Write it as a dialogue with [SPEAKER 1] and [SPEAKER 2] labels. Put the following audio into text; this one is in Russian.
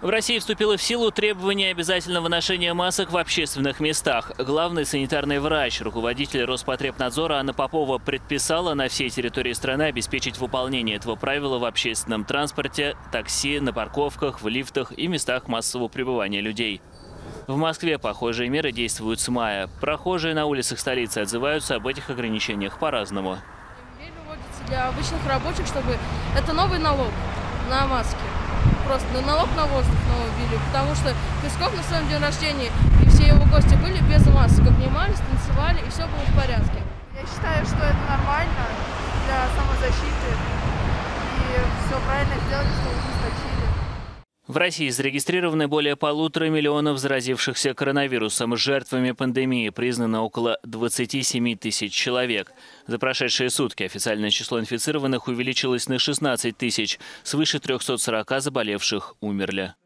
[SPEAKER 1] В России вступило в силу требование обязательного ношения масок в общественных местах. Главный санитарный врач, руководитель Роспотребнадзора Анна Попова предписала на всей территории страны обеспечить выполнение этого правила в общественном транспорте, такси, на парковках, в лифтах и местах массового пребывания людей. В Москве похожие меры действуют с мая. Прохожие на улицах столицы отзываются об этих ограничениях по-разному.
[SPEAKER 2] Меры вводятся для обычных рабочих, чтобы это новый налог на маски. Просто налог на воздух ввели, потому что Песков на своем день рождения и все его гости были без масок, обнимались, танцевали, и все было в порядке.
[SPEAKER 3] Я считаю, что это нормально для самозащиты, и все правильно сделали, что ужесточили.
[SPEAKER 1] В России зарегистрированы более 1,5 миллиона заразившихся коронавирусом. Жертвами пандемии признано около 27 тысяч человек. За прошедшие сутки официальное число инфицированных увеличилось на 16 тысяч. Свыше 340 заболевших умерли.